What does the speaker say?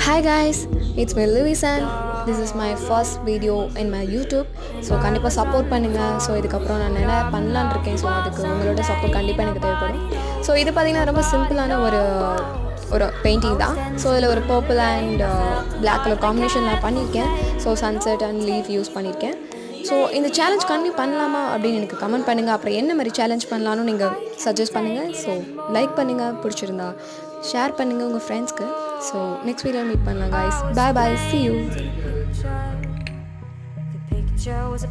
Hi guys, it's me Louis and this is my first video in my YouTube. So கண்டிப்பாக support பண்ணுங்கள். So இதுக்கப்புறம் நான் என்ன பண்ணலான்னு இருக்கேன். ஸோ அதுக்கு உங்களோட சப்போர்ட் கண்டிப்பாக எனக்கு தேவைப்படும். ஸோ இது பார்த்திங்கன்னா ரொம்ப சிம்பிளான ஒரு பெயிண்டிங் தான். ஸோ இதில் ஒரு purple and black colour combination நான் பண்ணியிருக்கேன். So sunset and leaf use பண்ணியிருக்கேன். ஸோ இந்த சேலஞ்ச் கண்டிப்பாக பண்ணலாமா அப்படின்னு எனக்கு கமெண்ட் பண்ணுங்கள். அப்புறம் என்ன மாதிரி சேலஞ்ச் பண்ணலான்னு நீங்கள் சஜஸ்ட் பண்ணுங்கள். ஸோ லைக் பண்ணுங்கள், பிடிச்சிருந்தா ஷேர் பண்ணுங்கள் உங்கள் ஃப்ரெண்ட்ஸ்க்கு. ஸோ நெக்ஸ்ட் வீடியோ மீட் பண்ணலாம் guys. Bye bye, see you.